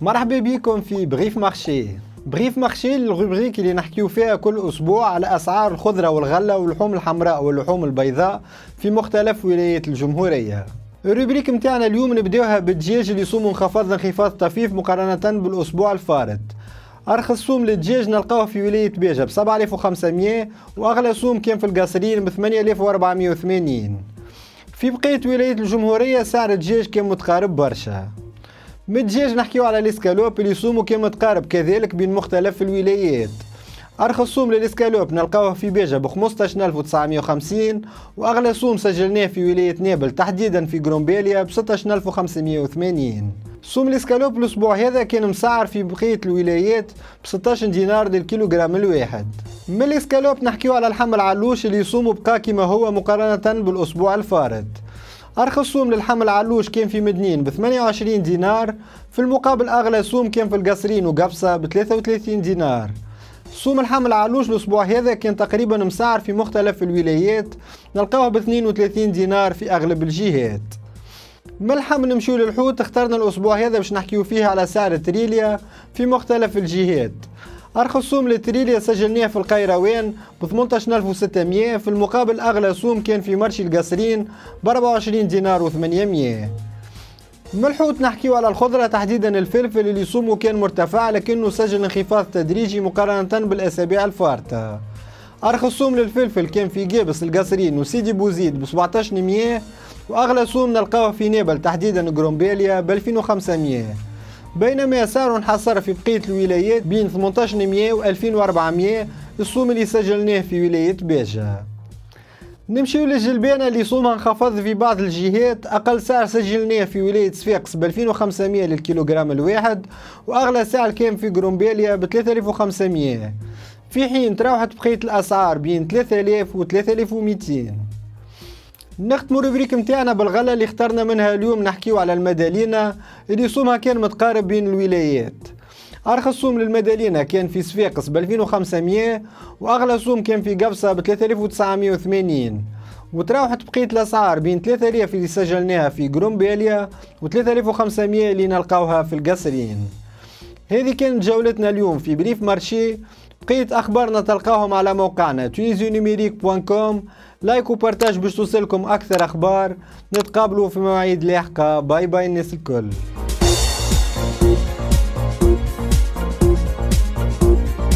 مرحبا بكم في بريف مارشي. بريف مارشي الروبريك اللي نحكيو فيها كل اسبوع على اسعار الخضره والغله واللحوم الحمراء واللحوم البيضاء في مختلف ولايات الجمهوريه. الروبريك متاعنا اليوم نبداوها بالدجاج اللي سومه انخفاض طفيف مقارنه بالاسبوع الفارط. ارخص سوم للدجاج نلقاوه في ولايه بيجه ب 7500 واغلى سوم كان في القصرين ب 8480. في بقيه ولايات الجمهوريه سعر الدجاج كان متقارب برشا. من الدجاج نحكيو على الاسكالوب اللي سومو كان متقارب كذلك بين مختلف الولايات. ارخص سوم للاسكالوب نلقاوه في بيجه ب 15950 واغلى سوم سجلناه في ولايه نابل تحديدا في غرومبيليا ب 16580. سوم الاسكالوب الاسبوع هذا كان مسعر في بقيه الولايات ب 16 دينار للكيلوغرام الواحد. من الاسكالوب نحكيو على اللحم العلوش اللي سومو بقى كما هو مقارنه بالاسبوع الفارط. أرخص سوم للحم العلوش كان في مدنين ب 28 دينار، في المقابل أغلى سوم كان في القصرين وقبصة ب 33 دينار. سوم اللحم العلوش الأسبوع هذا كان تقريبا مسعر في مختلف الولايات، نلقاوه ب 32 دينار في أغلب الجهات. من اللحم نمشيو للحوت، اخترنا الأسبوع هذا باش نحكيو فيه على سعر التريليا في مختلف الجهات. أرخص سوم للتريليا سجلناه في القيروان ب 18600، في المقابل أغلى سوم كان في مرشي القصرين ب 24 دينار و800. من الحوت نحكيو على الخضرة تحديدا الفلفل اللي سومه كان مرتفع لكنه سجل انخفاض تدريجي مقارنة بالأسابيع الفارطة. أرخص سوم للفلفل كان في قابس القصرين وسيدي بوزيد ب 1700 وأغلى سوم نلقاوه في نابل تحديدا غرومبيليا ب 2500. بينما سعره انحصر في بقية الولايات بين 1800 و 2400 السوم اللي سجلناه في ولاية بيجة. نمشيو للجلبانة اللي سومها انخفض في بعض الجهات، أقل سعر سجلناه في ولاية صفاقس ب 2500 للكيلوغرام الواحد وأغلى سعر كان في غرومبيليا ب 3500، في حين تراوحت بقية الأسعار بين 3000 و 3200. نختمو الروبريك متاعنا بالغلة اللي اخترنا منها اليوم، نحكيو على المدالينة اللي سومها كان متقارب بين الولايات. أرخص سوم للمدالينة كان في صفاقس ب 2500 وأغلى سوم كان في قبصة ب 3980، وتراوحت بقية الأسعار بين 3000 اللي سجلناها في غرومبيليا و 3500 اللي نلقاوها في القصرين. هذه كانت جولتنا اليوم في بريف مارشي. بقية أخبارنا تلقاهم على موقعنا tunisianumerique.com. لايك وبارتاج باش توصلكم أكثر أخبار. نتقابلوا في مواعيد لاحقة. باي باي الناس الكل.